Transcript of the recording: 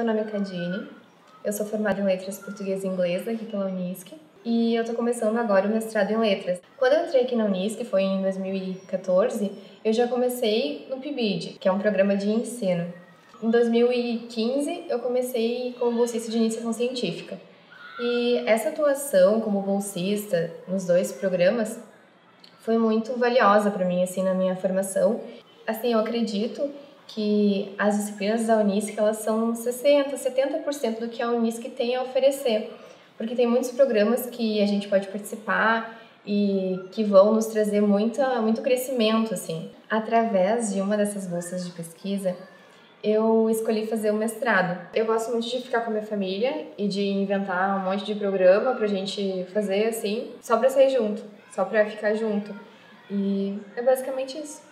Meu nome é Cadine, eu sou formada em Letras Português e Inglês aqui pela Unisc e eu tô começando agora o mestrado em Letras. Quando eu entrei aqui na Unisc, foi em 2014, eu já comecei no PIBID, que é um programa de ensino. Em 2015, eu comecei como bolsista de iniciação científica. E essa atuação como bolsista nos dois programas foi muito valiosa para mim, assim, na minha formação. Assim, eu acredito que as disciplinas da Unisc, elas são 60%, 70% do que a Unisc tem a oferecer, porque tem muitos programas que a gente pode participar e que vão nos trazer muito crescimento, assim. Através de uma dessas bolsas de pesquisa, eu escolhi fazer o mestrado. Eu gosto muito de ficar com a minha família e de inventar um monte de programa pra gente fazer, assim, só pra sair junto, só pra ficar junto. E é basicamente isso.